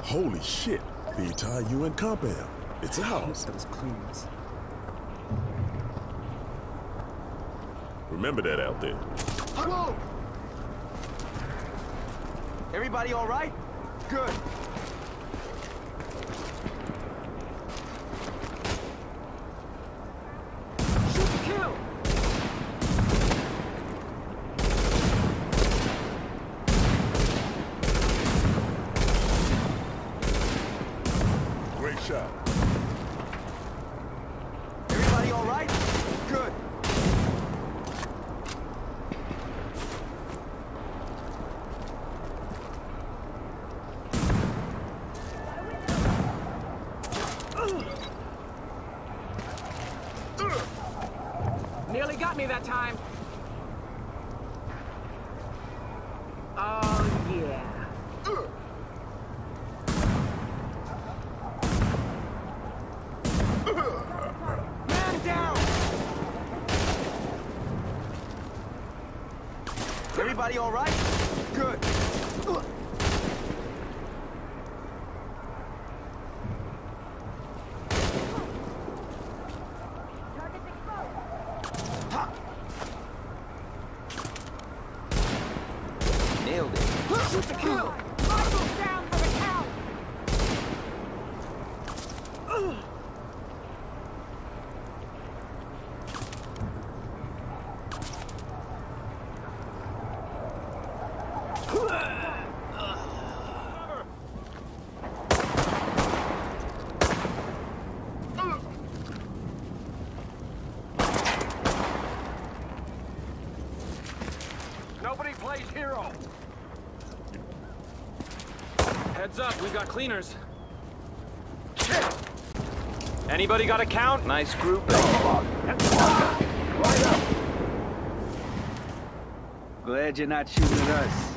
Holy shit, the entire UN compound. It's ours. Those clues. Remember that out there. Whoa! Everybody all right? Good. Shoot to kill! Great shot. Everybody all right? Good. Nearly got me that time. Oh, yeah. Man down! Everybody all right? Good. Nailed it. Shoot to kill! Rifles down for the count! Nobody plays hero. Heads up, we got cleaners. Anybody got a count? Nice group. Glad you're not shooting at us.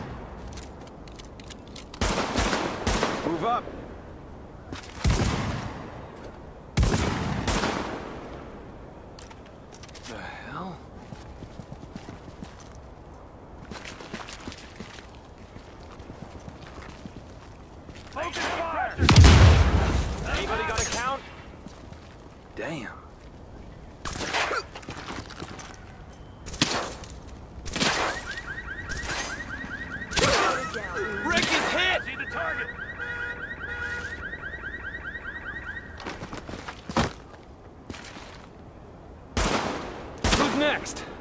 Move up. The hell? Focus fire! Anybody got a count? Damn. Rick is hit! See the target! Who's next?